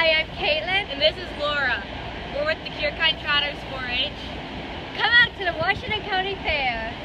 Hi, I'm Caitlin. And this is Laura. We're with the Kearkine Trotters 4-H. Come out to the Washington County Fair.